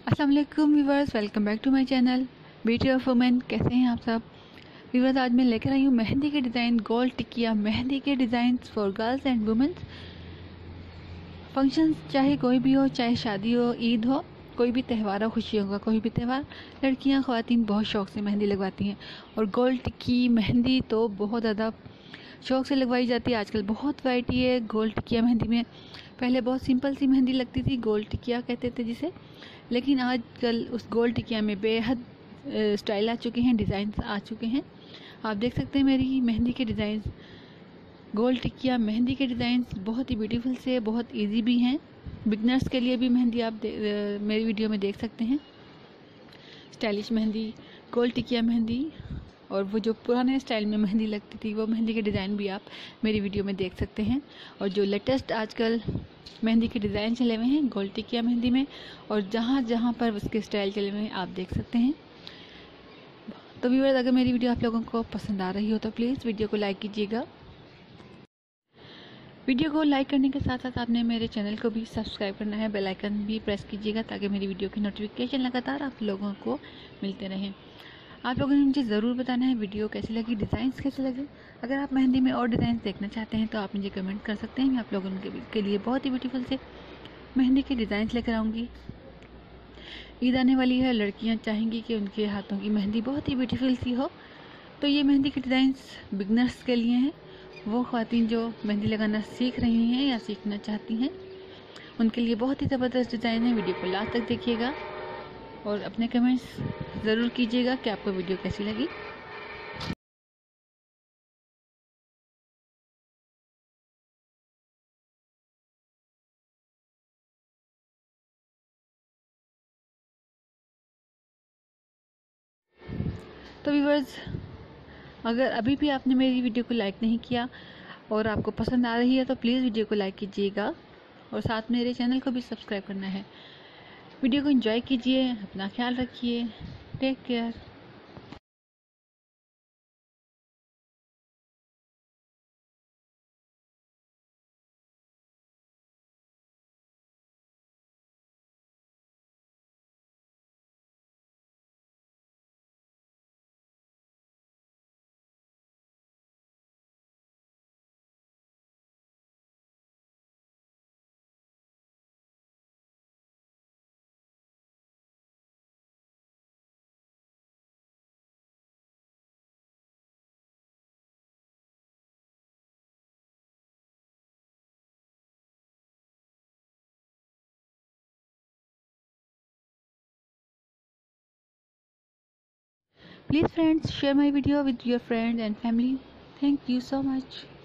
अस्सलाम वालेकुम viewers, welcome back to my channel beauty of women. कैसे हैं आप सब व्यूवर्स? आज मैं लेकर आई हूँ मेहंदी के डिज़ाइन, गोल्ड टिकिया मेहंदी के design for girls and womens. Function चाहे कोई भी हो, चाहे शादी हो, ईद हो, कोई भी त्यौहार हो, खुशी होगा कोई भी त्यौहार, लड़कियाँ ख़वातीन बहुत शौक़ से मेहंदी लगवाती हैं। और गोल्ड टिक्की मेहंदी तो बहुत ज़्यादा शौक़ से लगवाई जाती है। आजकल बहुत वैरायटी है गोल्ड टिकिया मेहंदी में। पहले बहुत सिंपल सी मेहंदी लगती थी, गोल्ड टिकिया कहते थे जिसे, लेकिन आजकल उस गोल्ड टिकिया में बेहद स्टाइल आ चुके हैं, डिज़ाइन आ चुके हैं। आप देख सकते हैं मेरी मेहंदी के डिज़ाइन, गोल्ड टिकिया मेहंदी के डिज़ाइन बहुत ही ब्यूटीफुल से, बहुत इजी भी हैं। बिगनर्स के लिए भी मेहंदी आप मेरी वीडियो में देख सकते हैं। स्टाइलिश मेहंदी, गोल्ड टिकिया मेहंदी, और वो जो पुराने स्टाइल में मेहंदी लगती थी वो मेहंदी के डिज़ाइन भी आप मेरी वीडियो में देख सकते हैं। और जो लेटेस्ट आजकल मेहंदी के डिज़ाइन चले हुए हैं गोल्ड टिकिया मेहंदी में, और जहाँ जहाँ पर उसके स्टाइल चले हुए हैं आप देख सकते हैं। तो व्यूअर्स, अगर मेरी वीडियो आप लोगों को पसंद आ रही हो तो प्लीज़ वीडियो को लाइक कीजिएगा। वीडियो को लाइक करने के साथ साथ आपने मेरे चैनल को भी सब्सक्राइब करना है, बेल आइकन भी प्रेस कीजिएगा ताकि मेरी वीडियो की नोटिफिकेशन लगातार आप लोगों को मिलते रहें। आप लोगों ने मुझे ज़रूर बताना है वीडियो कैसी लगी, डिज़ाइंस कैसे लगे। अगर आप मेहंदी में और डिज़ाइन देखना चाहते हैं तो आप मुझे कमेंट कर सकते हैं। मैं आप लोगों के लिए बहुत ही ब्यूटीफुल से मेहंदी के डिज़ाइंस लेकर आऊँगी। ईद आने वाली है, लड़कियां चाहेंगी कि उनके हाथों की मेहंदी बहुत ही ब्यूटीफुल सी हो, तो ये मेहंदी के डिज़ाइंस बिगनर्स के लिए हैं। वो ख़वातीन जो मेहंदी लगाना सीख रही हैं या सीखना चाहती हैं उनके लिए बहुत ही ज़बरदस्त डिज़ाइन है। वीडियो को लास्ट तक देखिएगा और अपने कमेंट्स ज़रूर कीजिएगा कि आपको वीडियो कैसी लगी। तो व्यूअर्स, अगर अभी भी आपने मेरी वीडियो को लाइक नहीं किया और आपको पसंद आ रही है तो प्लीज़ वीडियो को लाइक कीजिएगा और साथ में मेरे चैनल को भी सब्सक्राइब करना है। वीडियो को एंजॉय कीजिए, अपना ख्याल रखिए, take care. Please friends, share my video with your friends and family. Thank you so much.